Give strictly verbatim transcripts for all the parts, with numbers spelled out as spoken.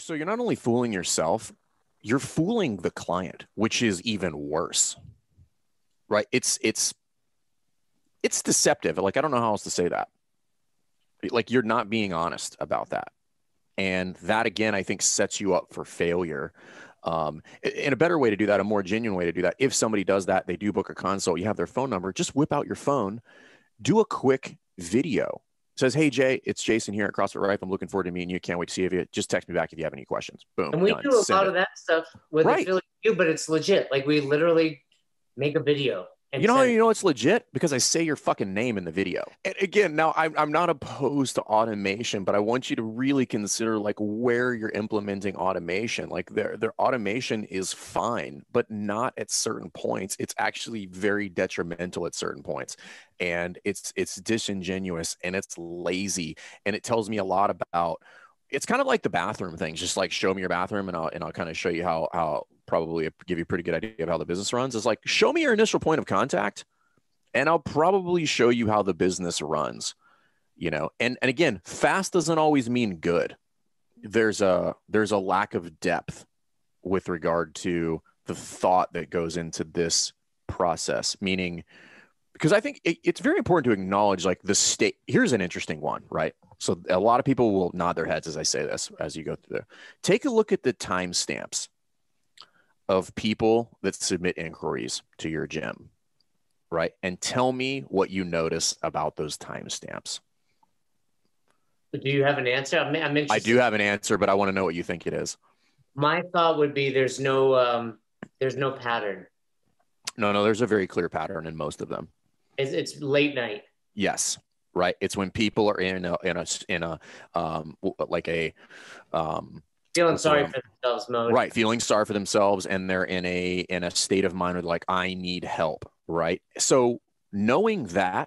So you're not only fooling yourself, you're fooling the client, which is even worse, right? It's, it's, it's deceptive. Like, I don't know how else to say that. Like, you're not being honest about that. And that, again, I think sets you up for failure. Um, and a better way to do that, a more genuine way to do that, if somebody does that, they do book a consult, you have their phone number, just whip out your phone, do a quick video. It says, hey, Jay, it's Jason here at CrossFit Rife. I'm looking forward to meeting you. Can't wait to see you. Just text me back if you have any questions. Boom. And we done. do a Send lot it. of that stuff with Right. affiliate you, but it's legit. Like, we literally make a video. And You know how send you know it's legit? Because I say your fucking name in the video. And again, now I'm, I'm not opposed to automation, but I want you to really consider like where you're implementing automation. Like their, their automation is fine, but not at certain points. It's actually very detrimental at certain points. And it's, it's disingenuous and it's lazy. And it tells me a lot about, it's kind of like the bathroom thing. Just like show me your bathroom and I'll, and I'll kind of show you how, how probably give you a pretty good idea of how the business runs. It's like, show me your initial point of contact and I'll probably show you how the business runs, you know? And, and again, fast doesn't always mean good. There's a, there's a lack of depth with regard to the thought that goes into this process, meaning, because I think it, it's very important to acknowledge like the state. Here's an interesting one, right? So a lot of people will nod their heads as I say this, as you go through there. Take a look at the timestamps of people that submit inquiries to your gym, right? And tell me what you notice about those timestamps. Do you have an answer? I'm, I'm interested. I do have an answer, but I want to know what you think it is. My thought would be there's no, um, there's no pattern. No, no, there's a very clear pattern in most of them. It's, it's late night. Yes. Right. It's when people are in a, in a, in a, um, like a, um, feeling sorry for themselves mode. Right. Feeling sorry for themselves. And they're in a, in a state of mind where like, I need help. Right. So knowing that,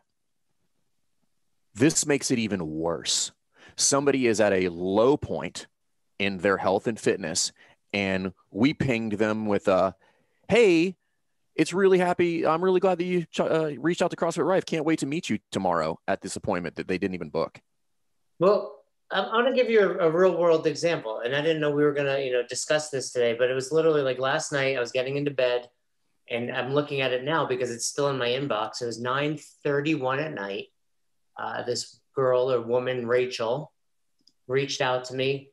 this makes it even worse. Somebody is at a low point in their health and fitness, and we pinged them with a, hey, it's really happy. I'm really glad that you uh, reached out to CrossFit Rife. Can't wait to meet you tomorrow at this appointment that they didn't even book. Well, I'm, I'm going to give you a, a real world example. And I didn't know we were going to, you know, discuss this today, but it was literally like last night I was getting into bed and I'm looking at it now because it's still in my inbox. It was nine thirty-one at night. Uh, this girl or woman, Rachel, reached out to me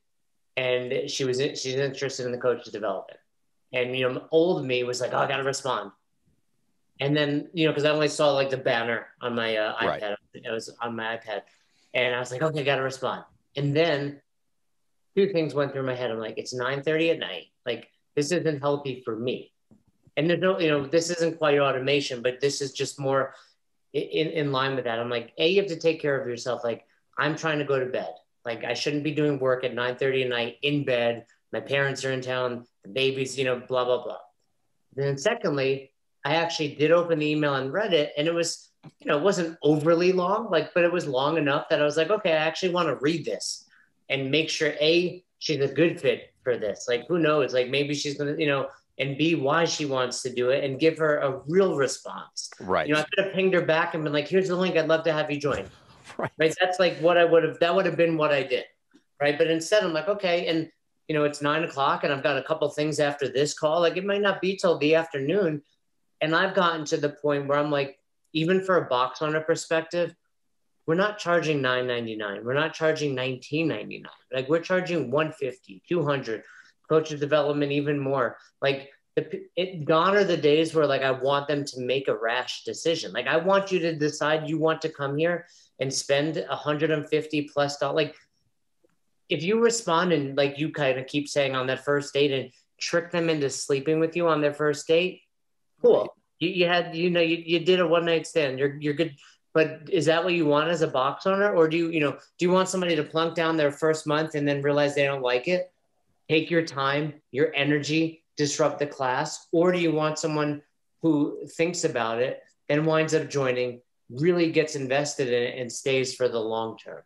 and she was, she's interested in the coach's development. And, you know, old me was like, oh, I got to respond. And then, you know, because I only saw like the banner on my uh, iPad. Right. It was on my iPad. And I was like, okay, I got to respond. And then two things went through my head. I'm like, it's nine thirty at night. Like, this isn't healthy for me. And there's no, you know, this isn't quite automation, but this is just more in, in line with that. I'm like, A, you have to take care of yourself. Like, I'm trying to go to bed. Like, I shouldn't be doing work at nine thirty at night in bed. My parents are in town, the babies, you know, blah, blah, blah. Then secondly, I actually did open the email and read it, and it was, you know, it wasn't overly long, like, but it was long enough that I was like, okay, I actually want to read this and make sure, A, she's a good fit for this. Like, who knows? Like, maybe she's going to, you know, and B, why she wants to do it and give her a real response. Right. You know, I could have pinged her back and been like, here's the link. I'd love to have you join. Right. Right. That's like what I would have, that would have been what I did. Right. But instead I'm like, okay. And, you know, it's nine o'clock and I've got a couple things after this call. Like, it might not be till the afternoon. And I've gotten to the point where I'm like, even for a box owner perspective, we're not charging nine ninety-nine. We're not charging nineteen ninety-nine. Like, we're charging one fifty, two hundred, coach of development, even more. Like, the, it gone are the days where like, I want them to make a rash decision. Like, I want you to decide you want to come here and spend one hundred fifty plus dollars. Like, if you respond and like you kind of keep saying on that first date and trick them into sleeping with you on their first date, cool. You, you had, you know, you, you did a one night stand. You're, you're good. But is that what you want as a box owner? Or do you, you know, do you want somebody to plunk down their first month and then realize they don't like it? Take your time, your energy, disrupt the class. Or do you want someone who thinks about it and winds up joining, really gets invested in it and stays for the long term?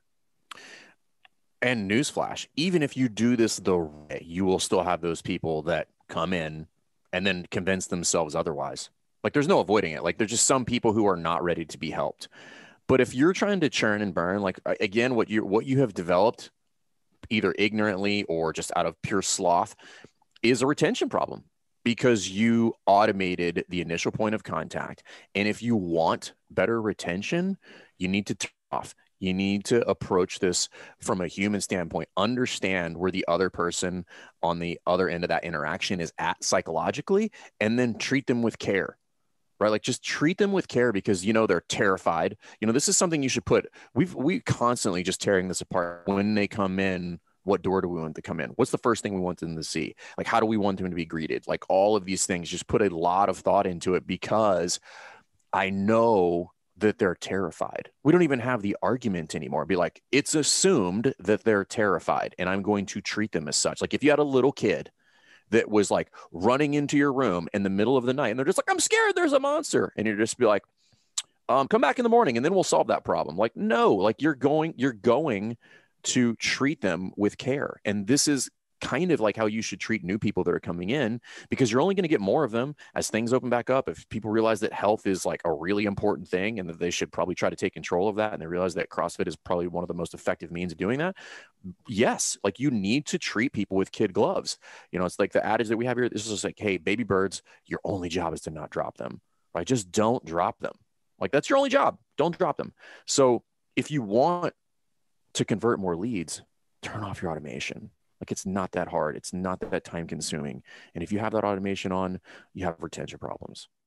And newsflash, even if you do this the way, you will still have those people that come in and then convince themselves otherwise. Like, there's no avoiding it. Like, there's just some people who are not ready to be helped. But if you're trying to churn and burn, like, again, what you what you have developed either ignorantly or just out of pure sloth, is a retention problem because you automated the initial point of contact. And if you want better retention, you need to turn off. You need to approach this from a human standpoint, understand where the other person on the other end of that interaction is at psychologically, and then treat them with care, right? Like just treat them with care because, you know, they're terrified. You know, this is something you should put, we've, we constantly just tearing this apart. When they come in, what door do we want to come in? What's the first thing we want them to see? Like, how do we want them to be greeted? Like all of these things, just put a lot of thought into it because I know that they're terrified. We don't even have the argument anymore. Be like, it's assumed that they're terrified and I'm going to treat them as such. Like if you had a little kid that was like running into your room in the middle of the night and they're just like, I'm scared, there's a monster. And you just be like, um, come back in the morning and then we'll solve that problem. Like, no, like you're going, you're going to treat them with care. And this is kind of like how you should treat new people that are coming in, because you're only going to get more of them as things open back up. If people realize that health is like a really important thing and that they should probably try to take control of that, and they realize that CrossFit is probably one of the most effective means of doing that, yes, like you need to treat people with kid gloves. You know, it's like the adage that we have here. This is just like, hey, baby birds, your only job is to not drop them, right? Just don't drop them. Like that's your only job. Don't drop them. So if you want to convert more leads, turn off your automation. Like it's not that hard. It's not that time consuming. And if you have that automation on, you have retention problems.